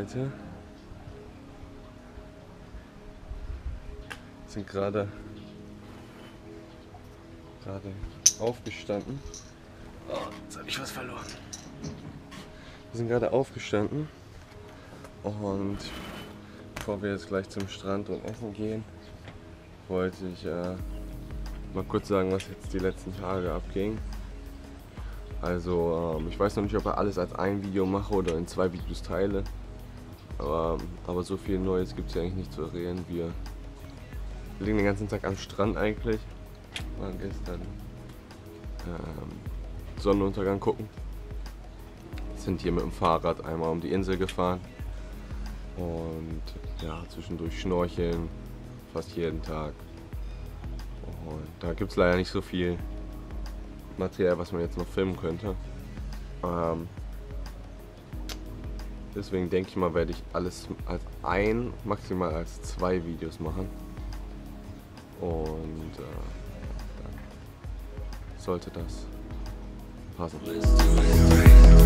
Leute. Wir sind gerade aufgestanden. Oh, jetzt habe ich was verloren. Wir sind gerade aufgestanden und bevor wir jetzt gleich zum Strand und essen gehen, wollte ich mal kurz sagen, was jetzt die letzten Tage abging. Also ich weiß noch nicht, ob ich alles als ein Video mache oder in 2 Videos teile. Aber so viel Neues gibt es ja eigentlich nicht zu erwähnen. Wir liegen den ganzen Tag am Strand eigentlich. Waren gestern Sonnenuntergang gucken. Sind hier mit dem Fahrrad einmal um die Insel gefahren. Und ja, zwischendurch schnorcheln, fast jeden Tag. Und da gibt es leider nicht so viel Material, was man jetzt noch filmen könnte. Deswegen denke ich mal, werde ich alles als ein, maximal als 2 Videos machen. Und dann sollte das passen.